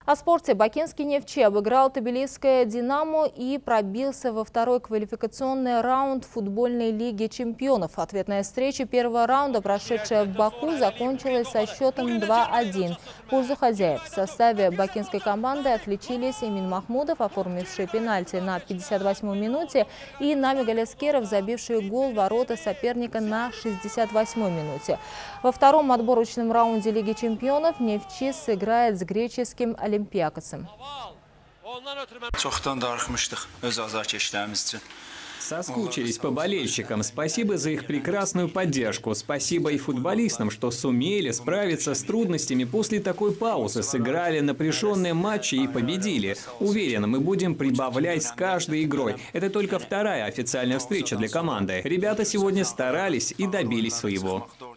О спорте. Бакинский «Нефчи» обыграл Тбилисское «Динамо» и пробился во второй квалификационный раунд футбольной лиги чемпионов. Ответная встреча первого раунда, прошедшая в Баку, закончилась со счетом 2-1 в пользу хозяев. В составе бакинской команды отличились Эмин Махмудов, оформивший пенальти на 58-й минуте, и Нами Галескеров, забивший гол в ворота соперника на 68-й минуте. Во втором отборочном раунде Лиги чемпионов «Нефчи» сыграет с греческим Олимпиакосом. Соскучились по болельщикам. Спасибо за их прекрасную поддержку. Спасибо и футболистам, что сумели справиться с трудностями после такой паузы. Сыграли напряженные матчи и победили. Уверен, мы будем прибавлять с каждой игрой. Это только вторая официальная встреча для команды. Ребята сегодня старались и добились своего.